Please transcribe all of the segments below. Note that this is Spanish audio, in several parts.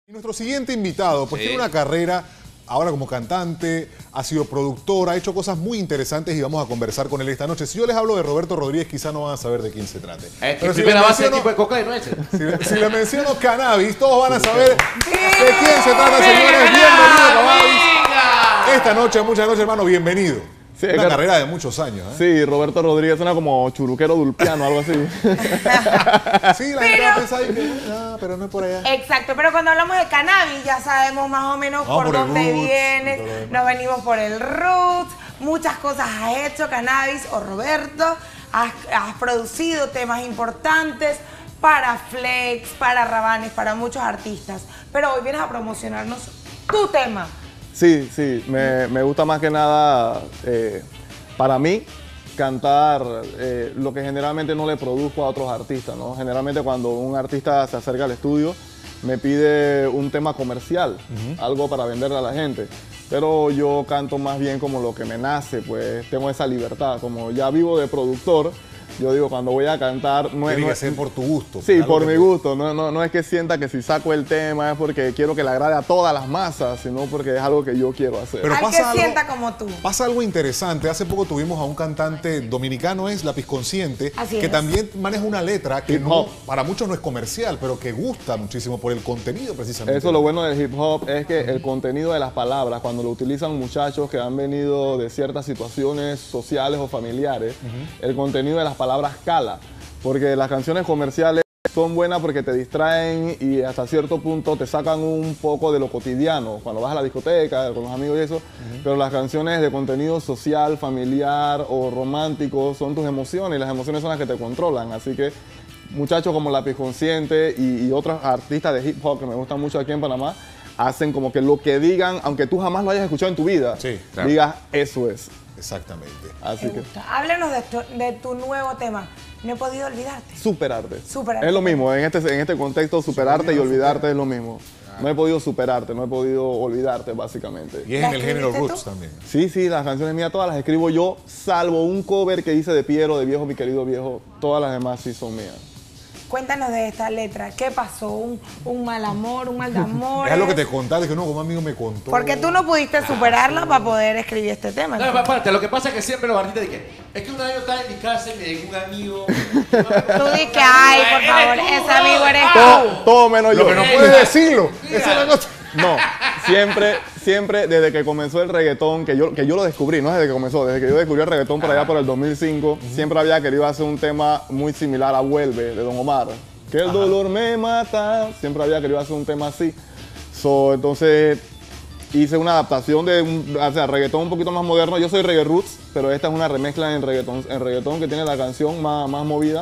Y nuestro siguiente invitado, pues tiene una carrera ahora como cantante, ha sido productor, ha hecho cosas muy interesantes y vamos a conversar con él esta noche. Si yo les hablo de Roberto Rodríguez, quizá no van a saber de quién se trate. Pero si primera base de tipo de coca y nueces. Si le menciono cannabis, todos van a saber de quién se trata, señores. Bienvenido, cannabis. Esta noche, muchas noches, hermano, bienvenido. Sí, una carrera de muchos años, ¿eh? Sí, Roberto Rodríguez suena como churuquero dulpiano, algo así. Sí, la gente va a pensar que pero no es por allá. Exacto, pero cuando hablamos de cannabis ya sabemos más o menos por dónde vienes. Nos venimos por el roots, muchas cosas has hecho, cannabis o Roberto. Has producido temas importantes para Flex, para Rabanes, para muchos artistas. Pero hoy vienes a promocionarnos tu tema. Sí, sí, me gusta más que nada, para mí, cantar lo que generalmente no le produzco a otros artistas, ¿no? Generalmente cuando un artista se acerca al estudio, me pide un tema comercial, algo para venderle a la gente. Pero yo canto más bien como lo que me nace, pues tengo esa libertad. Como ya vivo de productor, yo digo, cuando voy a cantar... Tiene que ser por tu gusto. Sí, por mi gusto. No es que sienta que si saco el tema es porque quiero que le agrade a todas las masas, sino porque es algo que yo quiero hacer. Pero al que sienta como tú. Pasa algo interesante. Hace poco tuvimos a un cantante dominicano, es Lápiz Consciente, que también maneja una letra que no, para muchos no es comercial, pero que gusta muchísimo por el contenido precisamente. Eso, lo bueno del hip hop es que el contenido de las palabras, cuando lo utilizan muchachos que han venido de ciertas situaciones sociales o familiares, el contenido de las palabras cala, porque las canciones comerciales son buenas porque te distraen y hasta cierto punto te sacan un poco de lo cotidiano, cuando vas a la discoteca, con los amigos y eso, pero las canciones de contenido social, familiar o romántico son tus emociones y las emociones son las que te controlan, así que muchachos como Lápiz Consciente y otros artistas de hip hop que me gustan mucho aquí en Panamá, hacen como que lo que digan, aunque tú jamás lo hayas escuchado en tu vida, digas eso es. Exactamente. Así que háblanos de tu nuevo tema. No he podido olvidarte. Superarte. Superarte. Es lo mismo, en este contexto, superarte y olvidarte es lo mismo. No he podido superarte, no he podido olvidarte, básicamente. Y es en el género roots también. Sí, sí, las canciones mías todas las escribo yo, salvo un cover que hice de Piero, de Viejo, mi querido viejo. Todas las demás sí son mías. Cuéntanos de esta letra. ¿Qué pasó? ¿Un mal amor? ¿Un mal de amor? Es lo que te contaste, que no, como amigo me contó. Porque tú no pudiste superarla para poder escribir este tema. No, aparte, lo que pasa es que siempre los artistas dicen, es que una vez yo estaba en mi casa y me llegó un amigo. Tú dices que, ay, por favor, ese amigo eres tú. Todo menos yo. Lo que no puedes decirlo. Esa es la cosa. No, siempre desde que comenzó el reggaetón, que yo lo descubrí, no desde que comenzó, desde que yo descubrí el reggaetón por allá por el 2005, siempre había querido hacer un tema muy similar a Vuelve, de Don Omar. Que el dolor me mata, siempre había querido hacer un tema así. Entonces hice una adaptación de reggaetón un poquito más moderno. Yo soy reggae roots, pero esta es una remezcla en reggaetón que tiene la canción más movida.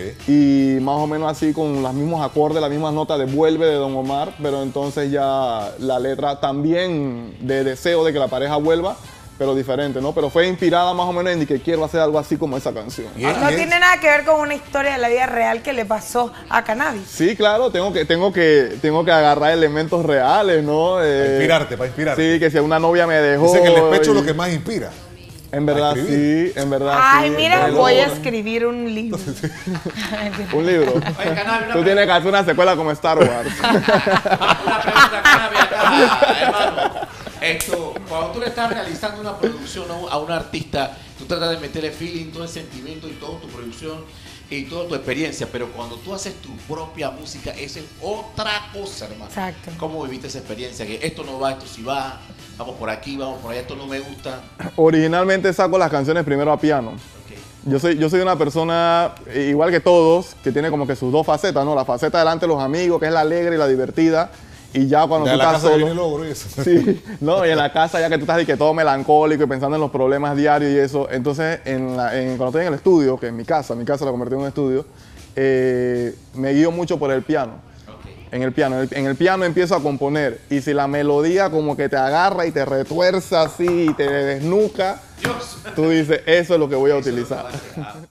Y más o menos así con los mismos acordes, las mismas notas de Vuelve de Don Omar, pero entonces ya la letra también de deseo de que la pareja vuelva, pero diferente, ¿no? Pero fue inspirada más o menos en que quiero hacer algo así como esa canción. No tiene nada que ver con una historia de la vida real que le pasó a Cannabis. Sí, claro, tengo que agarrar elementos reales, ¿no? Para inspirarte. Sí, que si una novia me dejó... Dice que el despecho es lo que más inspira. En verdad sí, en verdad Ay, sí. mira, voy a escribir un libro. Un libro. Tú tienes que hacer una secuela como Star Wars. Una pregunta, Cannabis, acá, hermano. Cuando tú le estás realizando una producción a un artista, tú tratas de meterle feeling, todo el sentimiento y toda tu producción y toda tu experiencia, pero cuando tú haces tu propia música, esa es otra cosa, hermano. Exacto. ¿Cómo viviste esa experiencia? Que esto no va, esto sí va, vamos por aquí, vamos por allá, esto no me gusta. Originalmente saco las canciones primero a piano. Yo soy una persona, igual que todos, que tiene como que sus dos facetas, ¿no? La faceta delante de los amigos, que es la alegre y la divertida. Y ya cuando tú estás solo, sí, no, y en la casa ya que tú estás y que todo melancólico y pensando en los problemas diarios y eso, entonces cuando estoy en el estudio, que en mi casa la convertí en un estudio, me guío mucho por el piano. En el piano empiezo a componer y si la melodía como que te agarra y te retuerza así y te desnuca, tú dices, eso es lo que voy a utilizar.